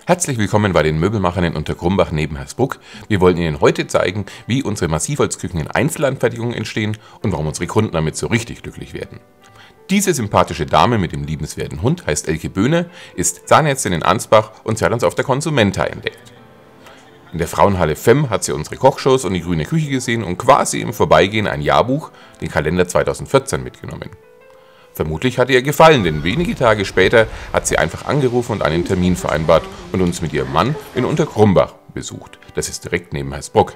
Herzlich willkommen bei den Möbelmachern in Untergrumbach neben Hersbruck. Wir wollen Ihnen heute zeigen, wie unsere Massivholzküchen in Einzelanfertigung entstehen und warum unsere Kunden damit so richtig glücklich werden. Diese sympathische Dame mit dem liebenswerten Hund heißt Elke Böhne, ist Zahnärztin in Ansbach und sie hat uns auf der Consumenta entdeckt. In der Frauenhalle FEM hat sie unsere Kochshows und die grüne Küche gesehen und quasi im Vorbeigehen ein Jahrbuch, den Kalender 2014, mitgenommen. Vermutlich hat ihr gefallen, denn wenige Tage später hat sie einfach angerufen und einen Termin vereinbart und uns mit ihrem Mann in Untergrumbach besucht. Das ist direkt neben Hersbruck.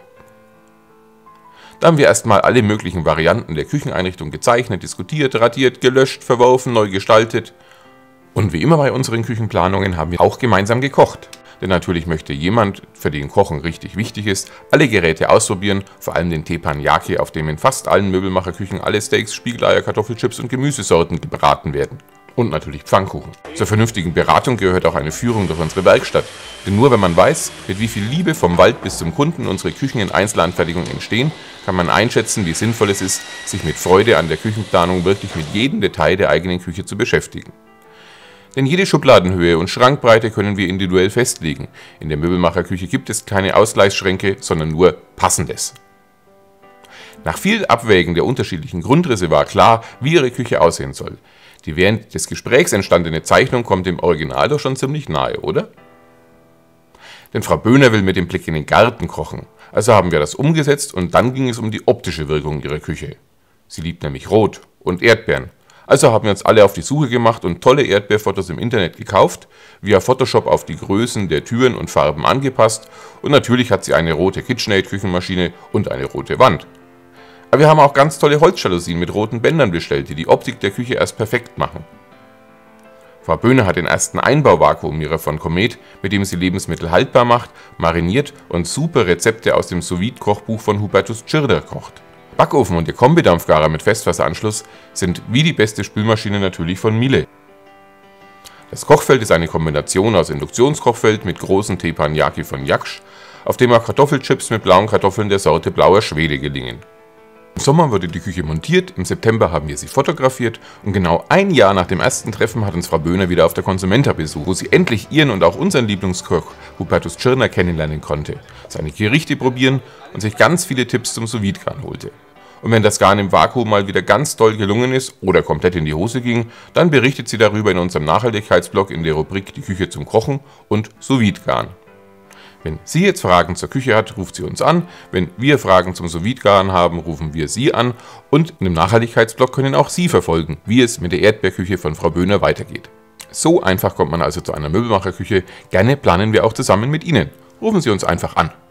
Da haben wir erstmal alle möglichen Varianten der Kücheneinrichtung gezeichnet, diskutiert, radiert, gelöscht, verworfen, neu gestaltet. Und wie immer bei unseren Küchenplanungen haben wir auch gemeinsam gekocht. Denn natürlich möchte jemand, für den Kochen richtig wichtig ist, alle Geräte ausprobieren, vor allem den Teppanyaki, auf dem in fast allen Möbelmacherküchen alle Steaks, Spiegeleier, Kartoffelchips und Gemüsesorten gebraten werden. Und natürlich Pfannkuchen. Zur vernünftigen Beratung gehört auch eine Führung durch unsere Werkstatt. Denn nur wenn man weiß, mit wie viel Liebe vom Wald bis zum Kunden unsere Küchen in Einzelanfertigung entstehen, kann man einschätzen, wie sinnvoll es ist, sich mit Freude an der Küchenplanung wirklich mit jedem Detail der eigenen Küche zu beschäftigen. Denn jede Schubladenhöhe und Schrankbreite können wir individuell festlegen. In der Möbelmacherküche gibt es keine Ausgleichsschränke, sondern nur Passendes. Nach viel Abwägen der unterschiedlichen Grundrisse war klar, wie Ihre Küche aussehen soll. Die während des Gesprächs entstandene Zeichnung kommt dem Original doch schon ziemlich nahe, oder? Denn Frau Böhner will mit dem Blick in den Garten kochen. Also haben wir das umgesetzt und dann ging es um die optische Wirkung ihrer Küche. Sie liebt nämlich Rot und Erdbeeren. Also haben wir uns alle auf die Suche gemacht und tolle Erdbeerfotos im Internet gekauft, via Photoshop auf die Größen der Türen und Farben angepasst und natürlich hat sie eine rote KitchenAid-Küchenmaschine und eine rote Wand. Aber wir haben auch ganz tolle Holzjalousien mit roten Bändern bestellt, die die Optik der Küche erst perfekt machen. Frau Böhne hat den ersten Einbauvakuumierer von Comet, mit dem sie Lebensmittel haltbar macht, mariniert und super Rezepte aus dem Sous-Vide-Kochbuch von Hubertus Tschirder kocht. Backofen und der Kombidampfgarer mit Festwasseranschluss sind wie die beste Spülmaschine natürlich von Miele. Das Kochfeld ist eine Kombination aus Induktionskochfeld mit großen Teppanyaki von Jaksch, auf dem auch Kartoffelchips mit blauen Kartoffeln der Sorte Blauer Schwede gelingen. Im Sommer wurde die Küche montiert, im September haben wir sie fotografiert und genau ein Jahr nach dem ersten Treffen hat uns Frau Böhner wieder auf der Consumenta besucht, wo sie endlich ihren und auch unseren Lieblingskoch Hubertus Tschirner kennenlernen konnte, seine Gerichte probieren und sich ganz viele Tipps zum Sous-Vide-Garn holte. Und wenn das Garn im Vakuum mal wieder ganz toll gelungen ist oder komplett in die Hose ging, dann berichtet sie darüber in unserem Nachhaltigkeitsblog in der Rubrik Die Küche zum Kochen und Sous-Vide-Garn. Wenn sie jetzt Fragen zur Küche hat, ruft sie uns an. Wenn wir Fragen zum Sous-Vide-Garn haben, rufen wir sie an. Und in dem Nachhaltigkeitsblog können auch Sie verfolgen, wie es mit der Erdbeerküche von Frau Böhner weitergeht. So einfach kommt man also zu einer Möbelmacherküche. Gerne planen wir auch zusammen mit Ihnen. Rufen Sie uns einfach an.